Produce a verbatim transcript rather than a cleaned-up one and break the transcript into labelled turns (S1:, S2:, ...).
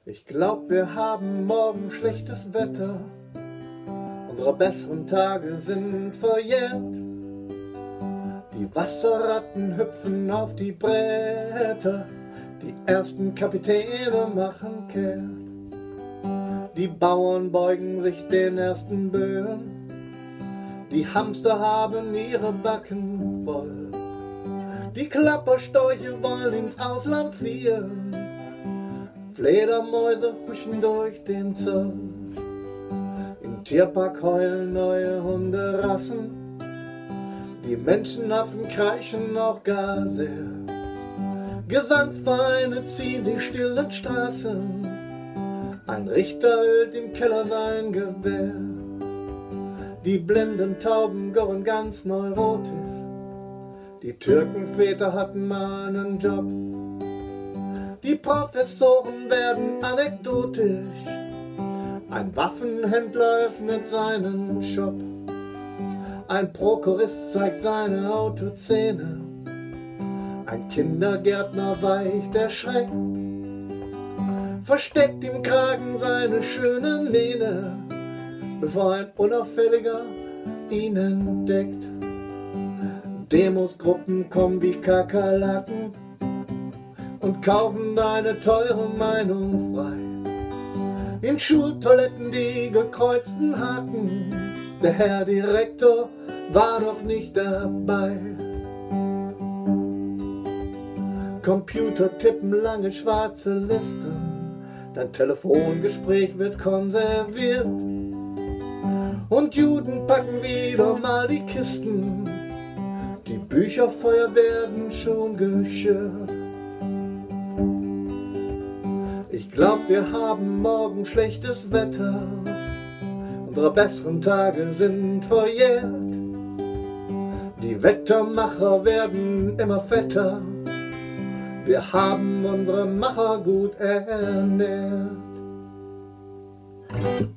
S1: Ich glaub, wir haben morgen schlechtes Wetter. Unsere besseren Tage sind verjährt. Die Wasserratten hüpfen auf die Bretter. Die ersten Kapitäne machen kehrt. Die Bauern beugen sich den ersten Böen. Die Hamster haben ihre Backen voll. Die Klapperstorche wollen ins Ausland fliehen. Fledermäuse huschen durch den Zoll. Im Tierpark heulen neue Hunderassen. Die Menschenaffen kreischen auch gar sehr. Gesangsvereine ziehen die stillen Straßen. Ein Richter ölt im Keller sein Gewehr. Die blinden Tauben gurren ganz neurotisch. Die Türkenväter hatten mal einen Job. Die Professoren werden anekdotisch. Ein Waffenhändler öffnet seinen Shop. Ein Prokurist zeigt seine Autoszene. Ein Kindergärtner weicht erschreckt. Versteckt im Kragen seine schöne Mähne, bevor ein Unauffälliger ihn entdeckt. Demosgruppen kommen wie Kakerlaken und kaufen deine teure Meinung frei. In Schultoiletten die gekreuzten Haken, der Herr Direktor war doch nicht dabei. Computer tippen lange schwarze Listen, dein Telefongespräch wird konserviert. Und Juden packen wieder mal die Kisten, die Bücherfeuer werden schon geschürt. Ich glaub, wir haben morgen schlechtes Wetter. Unsere besseren Tage sind verjährt. Die Wettermacher werden immer fetter. Wir haben unsere Macher gut ernährt.